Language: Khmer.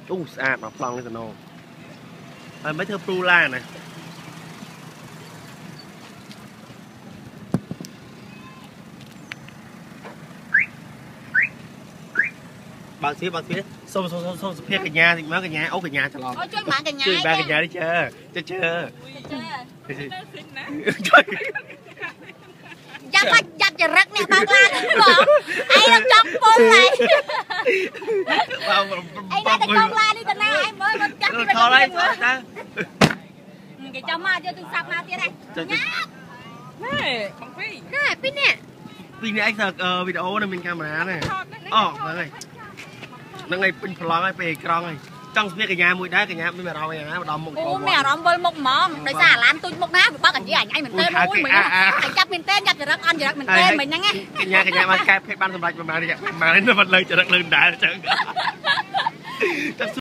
ស្អាតមកប្លង់នេះទៅណូហើយមិនធ្វើព្រូឡាណាបើស្វាសូមសុភាកញ្ញាតិចមកកញ្ញាអូកញ្ញាច្រឡំជួយបានកញ្ញាជួយបានកញ្ញានេះជើយ៉ាប់ចរិតនេះបើកឡានបងអីនឹងចង់ពុលហើយអីតែកងឡាននេះទៅណាអីមើលមកចាក់ពីខលហើយគេចាំមកយកទូរស័ព្ទមកទៀតហ៎ញ៉ាប់ណែបងពីនេះឯងសើវីដេអូនៅមានកាមេរ៉ាណាអូហ្នឹងហើយពេញប្លង់ហើយពេលក្រង់ហើយចង់ស្វាកញ្ញាមួយដែរកញ្ញាមានអារម្មណ៍យ៉ាងណាម្ដងមុខអូមានអារម្មណ៍វិលមុខហ្មងដោយសារអាឡានទុញមុខណាវាបើកអញមែនទេមួយអញចាប់មែនទេចាប់ចរិតអន់ចរិតមែនទេមិញហ្នឹងកញ្ញាមកកែភេទបានសម្រាប់ប្រហែលនេះមិនលើចរិតលើដែរអញ្ចឹង